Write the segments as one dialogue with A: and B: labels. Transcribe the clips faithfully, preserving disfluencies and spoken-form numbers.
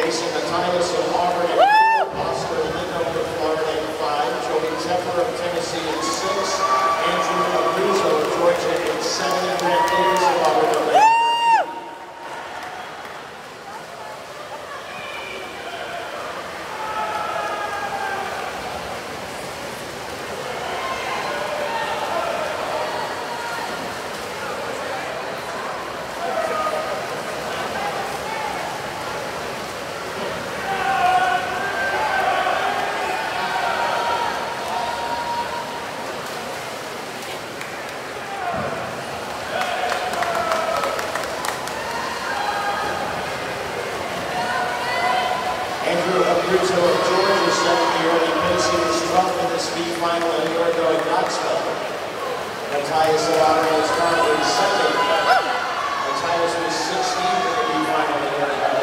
A: Racing Matthias of Auburn at four, Oscar Lindo of Florida at five, Joey Tepper of Tennessee at six, Andrew Abruzzo of Georgia at seven, and Grant Davis of Auburn at eight. Andrew Abruzzo of Georgia set in the early pace. He was twelfth in the speed final a year ago at Knoxville. Matthias of Auburn is currently second. Matthias was sixteenth in the speed final a year ago.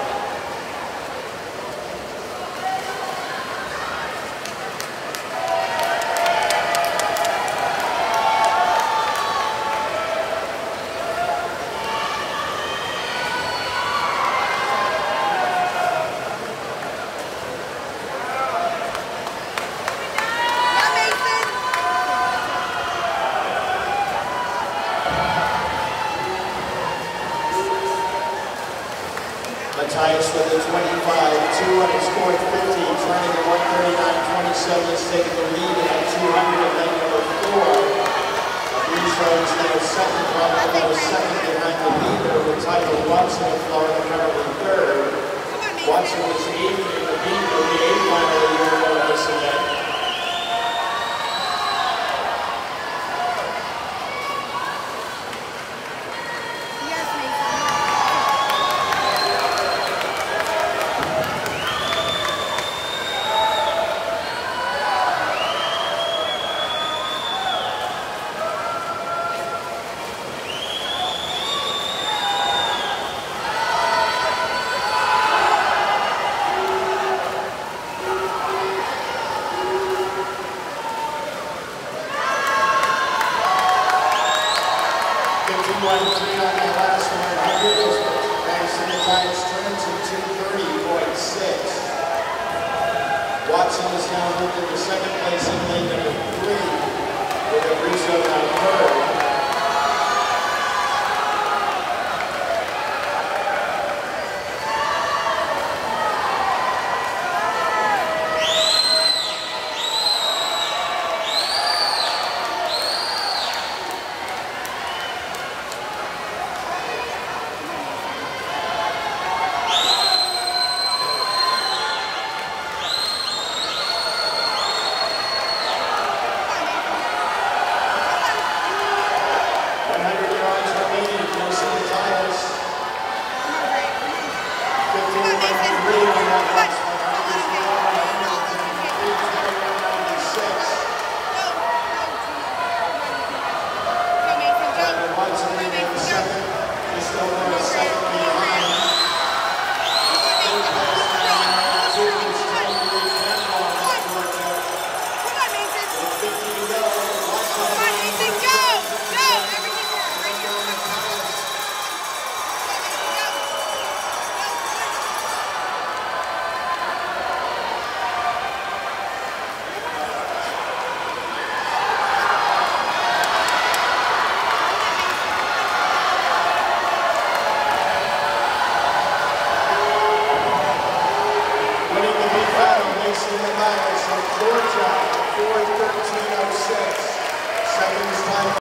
A: Matthias with a twenty-five two and he scored fifty, turning at one thirty-nine twenty-seven, has taken the lead at two hundred and then number four. Abruzzo is now second, probably about a second behind the leader with Tyler Watson of Florida currently third. Watson was eighth in the beat of the eighth final a year ago at this event. fifty-one three on the last one hundred, thanks to Matthias turns in two thirty point six. Watson is now moved into second place in lane number three, with Abruzzo now third.